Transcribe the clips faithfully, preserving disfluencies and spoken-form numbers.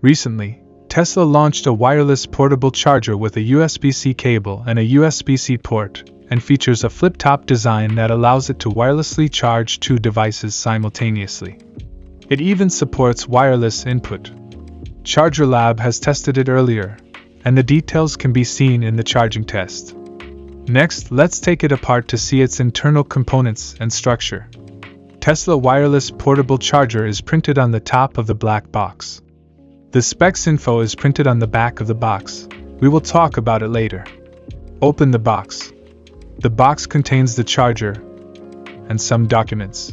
Recently, Tesla launched a wireless portable charger with a U S B C cable and a U S B C port, and features a flip-top design that allows it to wirelessly charge two devices simultaneously. It even supports wireless input. ChargerLAB has tested it earlier, and the details can be seen in the charging test. Next, let's take it apart to see its internal components and structure. Tesla wireless portable charger is printed on the top of the black box. The specs info is printed on the back of the box. We will talk about it later. Open the box. The box contains the charger and some documents.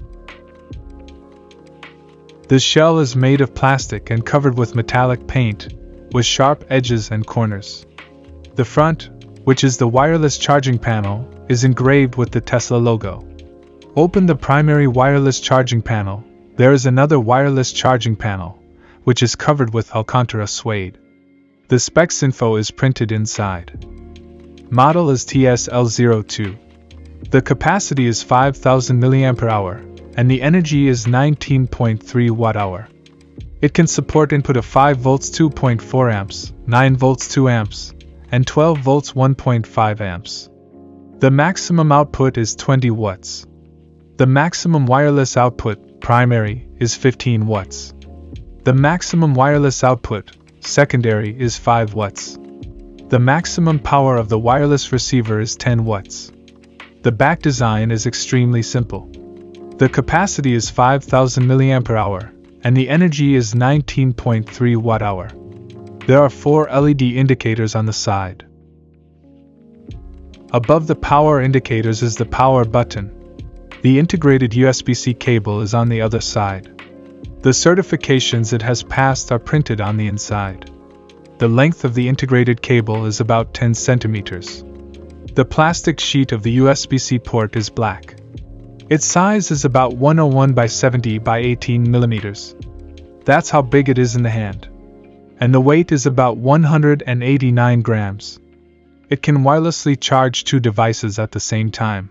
The shell is made of plastic and covered with metallic paint, with sharp edges and corners. The front, which is the wireless charging panel, is engraved with the Tesla logo. Open the primary wireless charging panel. There is another wireless charging panel, which is covered with Alcantara suede. The specs info is printed inside. Model is T S L zero two. The capacity is five thousand milliamp hours, and the energy is nineteen point three watt hour. It can support input of five volts two point four amps, nine volts two amps, and twelve volts one point five amps. The maximum output is twenty watts. The maximum wireless output, primary, is fifteen watts. The maximum wireless output, secondary, is five watts. The maximum power of the wireless receiver is ten watts. The back design is extremely simple. The capacity is five thousand milliamp hours, and the energy is nineteen point three watt hour. There are four L E D indicators on the side. Above the power indicators is the power button. The integrated U S B C cable is on the other side. The certifications it has passed are printed on the inside. The length of the integrated cable is about ten centimeters. The plastic sheet of the U S B C port is black. Its size is about one oh one by seventy by eighteen millimeters. That's how big it is in the hand. And the weight is about one hundred eighty-nine grams. It can wirelessly charge two devices at the same time.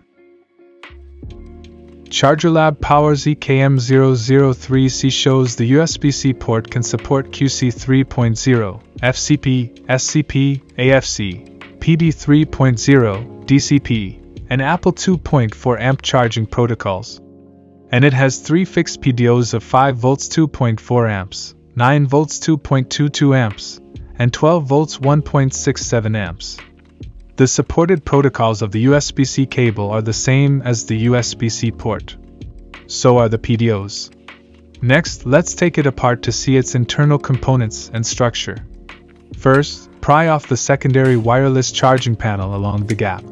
ChargerLAB Powers E K M zero zero three C shows the U S B C port can support Q C three point oh, F C P, S C P, A F C, P D three point oh, D C P, and Apple two point four amp charging protocols. And it has three fixed P D Os of five volts two point four amps, nine volts two point two two amps, and twelve volts one point six seven amps. The supported protocols of the U S B C cable are the same as the U S B C port. So are the P D Os. Next, let's take it apart to see its internal components and structure. First, pry off the secondary wireless charging panel along the gap.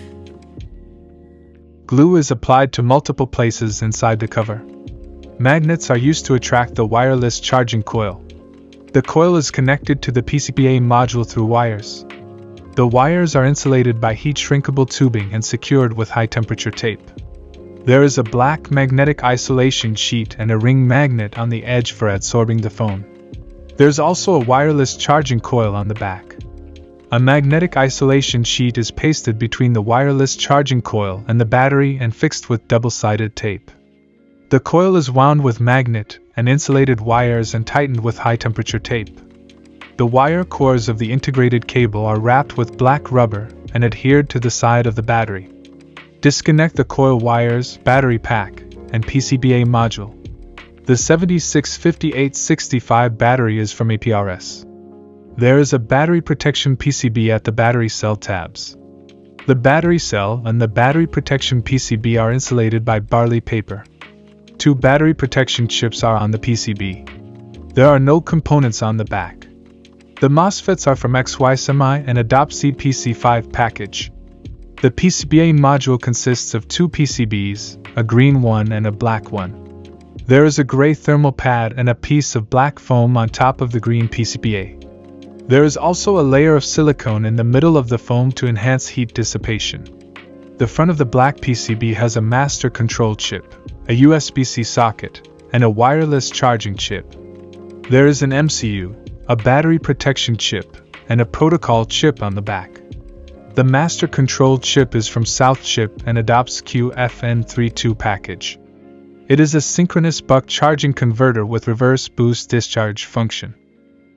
Glue is applied to multiple places inside the cover. Magnets are used to attract the wireless charging coil. The coil is connected to the P C B A module through wires. The wires are insulated by heat-shrinkable tubing and secured with high-temperature tape. There is a black magnetic isolation sheet and a ring magnet on the edge for adsorbing the phone. There's also a wireless charging coil on the back. A magnetic isolation sheet is pasted between the wireless charging coil and the battery and fixed with double-sided tape. The coil is wound with magnet and insulated wires and tightened with high-temperature tape. The wire cores of the integrated cable are wrapped with black rubber and adhered to the side of the battery. Disconnect the coil wires, battery pack, and P C B A module. The seventy-six fifty-eight sixty-five battery is from A P R S. There is a battery protection P C B at the battery cell tabs. The battery cell and the battery protection P C B are insulated by barley paper. Two battery protection chips are on the P C B. There are no components on the back. The MOSFETs are from XySemi and adopt C P C five package. The P C B A module consists of two P C Bs, a green one and a black one. There is a gray thermal pad and a piece of black foam on top of the green P C B A. There is also a layer of silicone in the middle of the foam to enhance heat dissipation. The front of the black P C B has a master control chip, a U S B C socket, and a wireless charging chip. There is an M C U, a battery protection chip, and a protocol chip on the back. The master control chip is from SOUTHCHIP and adopts Q F N thirty-two package. It is a synchronous buck charging converter with reverse boost discharge function.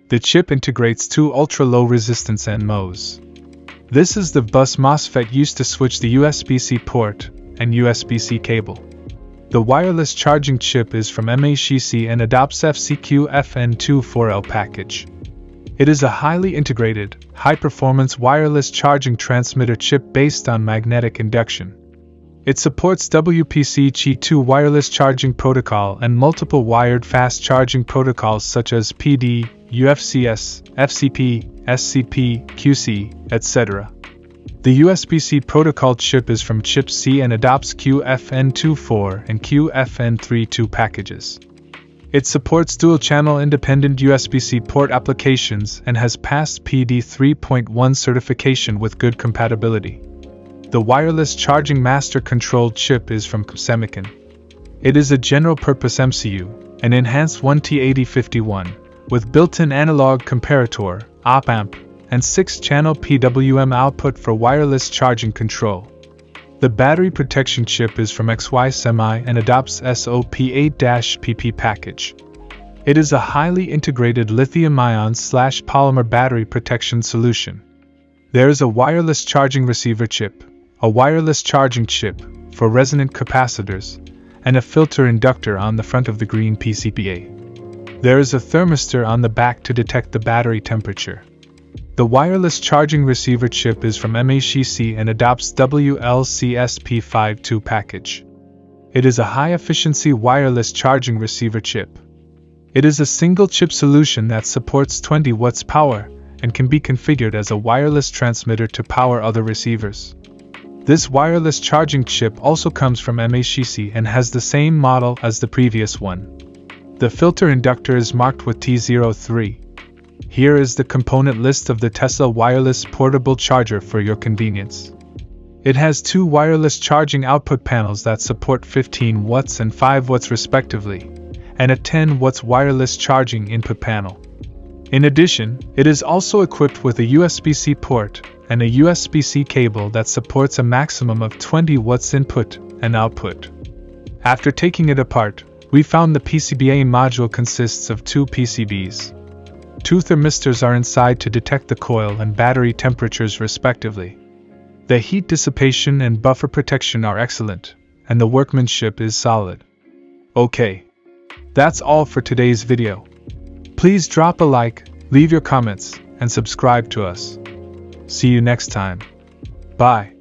The chip integrates two ultra-low resistance N M O S. This is the bus MOSFET used to switch the U S B C port and U S B C cable. The wireless charging chip is from MAXiC and adopts F C Q F N twenty-four L package. It is a highly integrated, high-performance wireless charging transmitter chip based on magnetic induction. It supports W P C Q two wireless charging protocol and multiple wired fast charging protocols such as P D, U F C S, F C P, S C P, Q C, et cetera. The U S B C protocol chip is from Chipsea and adopts Q F N twenty-four and Q F N thirty-two packages. It supports dual-channel independent U S B C port applications and has passed P D three point one certification with good compatibility. The wireless charging master control chip is from Cmsemicon. It is a general-purpose M C U, an enhanced one T eighty fifty-one, with built-in analog comparator, op-amp, and six channel P W M output for wireless charging control. The battery protection chip is from XySemi and adopts S O P eight P P package. It is a highly integrated lithium-ion slash polymer battery protection solution. There is a wireless charging receiver chip, a wireless charging chip for resonant capacitors, and a filter inductor on the front of the green P C B A. There is a thermistor on the back to detect the battery temperature. The wireless charging receiver chip is from MAXiC and adopts W L C S P fifty-two package. It is a high-efficiency wireless charging receiver chip. It is a single-chip solution that supports twenty watts power and can be configured as a wireless transmitter to power other receivers. This wireless charging chip also comes from MAXiC and has the same model as the previous one. The filter inductor is marked with T zero three. Here is the component list of the Tesla wireless portable charger for your convenience. It has two wireless charging output panels that support fifteen watts and five watts respectively, and a ten watts wireless charging input panel. In addition, it is also equipped with a U S B C port and a U S B C cable that supports a maximum of twenty watts input and output. After taking it apart, we found the P C B A module consists of two P C Bs. Two thermistors are inside to detect the coil and battery temperatures respectively. The heat dissipation and buffer protection are excellent, and the workmanship is solid. Okay. That's all for today's video. Please drop a like, leave your comments, and subscribe to us. See you next time. Bye.